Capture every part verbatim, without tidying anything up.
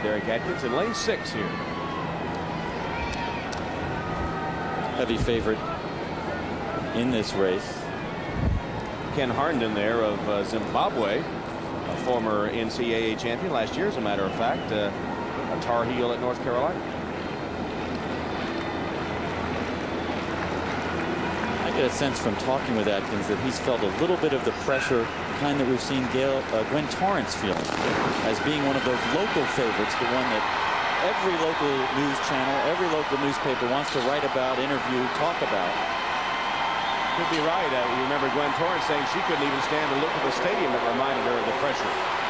Derek Atkins in lane six here. Heavy favorite in this race. Ken Harnden there of uh, Zimbabwe, a former N C double A champion last year, as a matter of fact, uh, a Tar Heel at North Carolina. I get a sense from talking with Atkins that he's felt a little bit of the pressure, the kind that we've seen Gail, uh, Gwen Torrance feeling, as being one of those local favorites, the one that every local news channel, every local newspaper wants to write about, interview, talk about. Could be right. Uh, you remember Gwen Torrance saying she couldn't even stand to look at the stadium that reminded her of the pressure.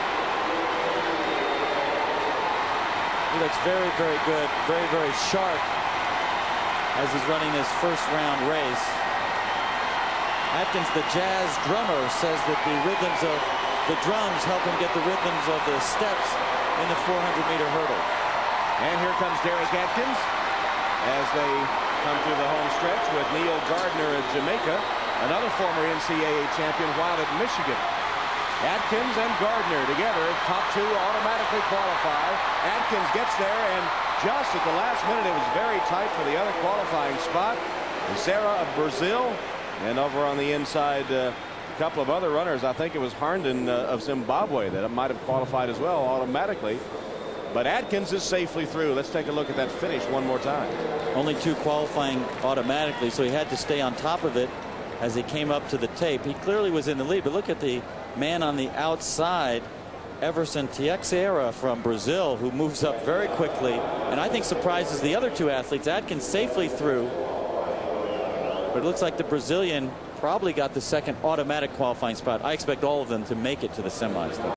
He looks very, very good, very, very sharp as he's running his first round race. Atkins, the jazz drummer, says that the rhythms of the drums help him get the rhythms of the steps in the four hundred meter hurdle. And here comes Derek Atkins as they come through the home stretch with Neil Gardner of Jamaica, another former N C double A champion while at Michigan. Atkins and Gardner together, top two automatically qualify. Atkins gets there, and just at the last minute, it was very tight for the other qualifying spot. Zara of Brazil, and over on the inside, uh, a couple of other runners. I think it was Harnden uh, of Zimbabwe that might have qualified as well automatically. But Atkins is safely through. Let's take a look at that finish one more time. Only two qualifying automatically, so he had to stay on top of it as he came up to the tape. He clearly was in the lead, but look at the man on the outside, Everson Teixeira from Brazil, who moves up very quickly and I think surprises the other two athletes. Atkins safely through, but it looks like the Brazilian probably got the second automatic qualifying spot. I expect all of them to make it to the semis, though.